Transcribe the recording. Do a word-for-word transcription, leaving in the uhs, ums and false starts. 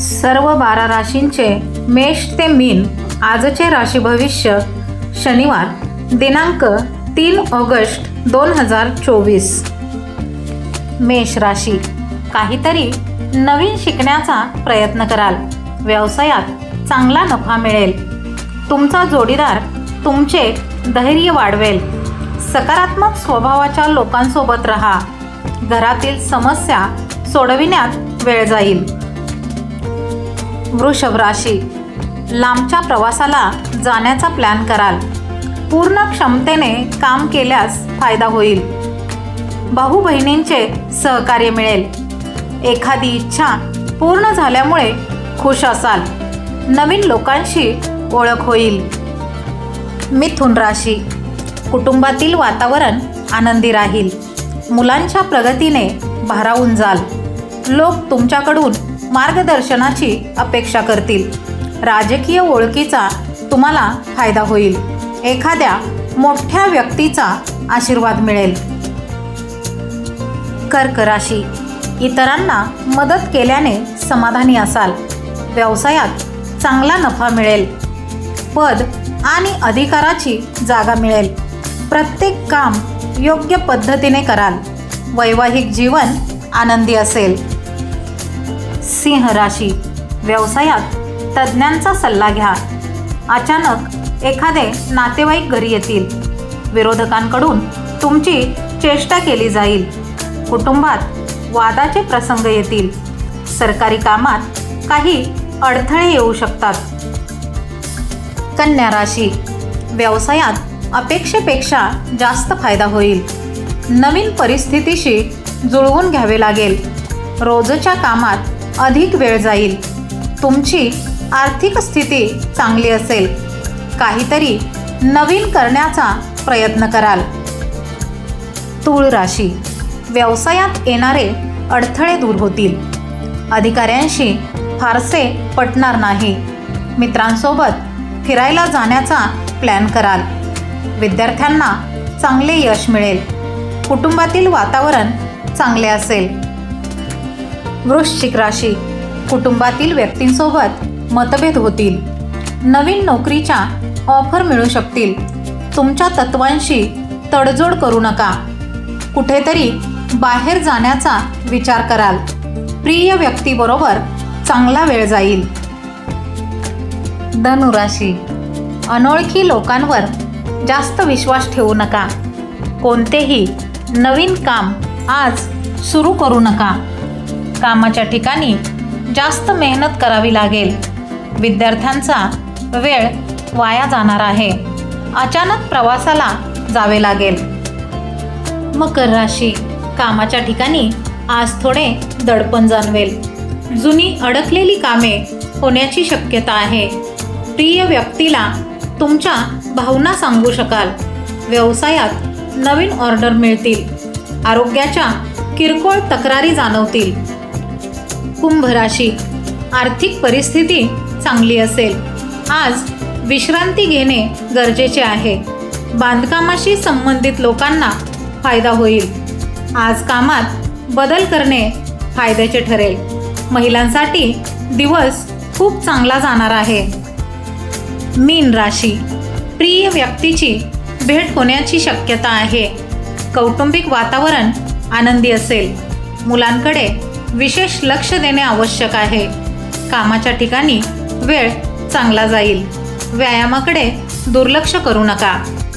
सर्व बारा राशींचे मेष ते मीन आजचे राशी भविष्य शनिवार दिनांक तीन ऑगस्ट दोन हजार चोवीस। मेष राशी, काहीतरी नवीन शिकण्याचा प्रयत्न कराल। व्यवसायात चांगला नफा मिळेल। तुमचा जोडीदार तुमचे धैर्य वाढवेल। सकारात्मक स्वभावाच्या लोकांसोबत राहा। घरातील समस्या सोडविण्यात वेळ जाईल। वृषभ राशी, लांबच्या प्रवासाला जाण्याचा प्लॅन कराल। पूर्ण क्षमतेने काम केल्यास फायदा होईल। भाऊ बहिणींचे सहकार्य मिळेल। एखादी इच्छा पूर्ण झाल्यामुळे खुश असाल। नवीन लोकांशी ओळख होईल। मिथुन राशी, कुटुंबातील वातावरण आनंदी राहील। मुलांच्या प्रगतीने भारावून जाल। लोक तुमच्याकडून मार्गदर्शनाची अपेक्षा करतील। राजकीय ओळखीचा तुम्हाला फायदा होईल। एखाद्या मोठ्या व्यक्तीचा आशीर्वाद मिळेल। कर्क राशी, इतरांना मदत केल्याने समाधानी असाल। व्यवसायात चांगला नफा मिळेल। पद आणि अधिकाराची जागा मिळेल। प्रत्येक काम योग्य पद्धतीने कराल। वैवाहिक जीवन आनंदी असेल। सिंह राशी, व्यवसायात तज्ज्ञांचा सल्ला घ्या। अचानक एखादे नातेवाईक घरी येतील। विरोधकांकडून तुमची चेष्टा केली जाईल। कुटुंबात वादाचे प्रसंग येतील। सरकारी कामात काही अडथळे येऊ शकतात। कन्या राशी, व्यवसायात अपेक्षेपेक्षा जास्त फायदा होईल। नवीन परिस्थितीशी जुळवून घ्यावे लागेल। रोजच्या कामात अधिक वेळ जाईल। तुमची आर्थिक स्थिती चांगली असेल। काहीतरी नवीन करण्याचा प्रयत्न कराल। तूळ राशी, व्यवसायात येणारे अडथळे दूर होतील। अधिकाऱ्यांशी फारसे पटणार नाही। मित्रांसोबत फिरायला जाण्याचा प्लॅन कराल। विद्यार्थ्यांना चांगले यश मिळेल। कुटुंबातील वातावरण चांगले असेल। वृश्चिक राशी, कुटुंबातील व्यक्तींसोबत मतभेद होतील। नवीन नोकरीच्या ऑफर मिळू शकतील। तुमच्या तत्वांशी तडजोड करू नका। कुठेतरी बाहेर जाण्याचा विचार कराल। प्रिय व्यक्तीबरोबर चांगला वेळ जाईल। धनु राशी, अनोळखी लोकांवर जास्त विश्वास ठेवू नका। कोणतेही नवीन काम आज सुरू करू नका। कामाच्या ठिकाणी जास्त मेहनत करावी लागेल। विद्यार्थ्यांचा वेळ वाया जाणार आहे। अचानक प्रवासाला जावे लागेल। मकर राशी, कामाच्या ठिकाणी आज थोडे दडपण जाणवेल। जुनी अडकलेली कामे होण्याची शक्यता आहे। प्रिय व्यक्तीला तुमच्या भावना सांगू शकाल। व्यवसायात नवीन ऑर्डर मिळतील। आरोग्याच्या किरकोळ तक्रारी जाणवतील। कुंभ राशी, आर्थिक परिस्थिती चांगली असेल। आज विश्रांती घेणे गरजेचे आहे। बांधकामाशी संबंधित लोकांना फायदा होईल। आज कामात बदल करणे फायद्याचे ठरेल। महिलांसाठी दिवस खूप चांगला जाणार आहे। मीन राशी, प्रिय व्यक्तीची भेट होण्याची शक्यता आहे। कौटुंबिक वातावरण आनंदी असेल। मुलांकडे विशेष लक्ष देणे आवश्यक आहे। कामाच्या ठिकाणी वेळ चांगला जाईल। व्यायामाकडे दुर्लक्ष करू नका।